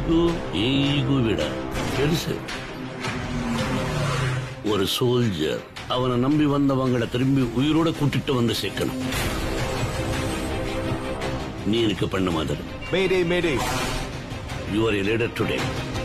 Ego ego விட பெருசு. ஒரு சோல்ஜர் அவனை நம்பி வந்தவங்களை திரும்பி உயிரோட கூட்டிட்டு வந்து சேர்க்கணும். நீ எனக்கு பண்ண மாதிரி. மேடே மேடே. You are a leader today.